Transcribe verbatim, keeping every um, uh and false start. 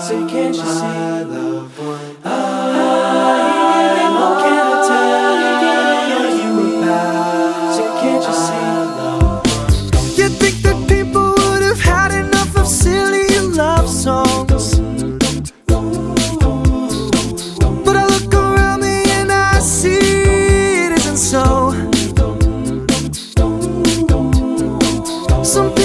So can't you see? Ah, what can I tell you about? So can't you see? You think that people would have had enough of silly love songs, but I look around me and I see it isn't so. Some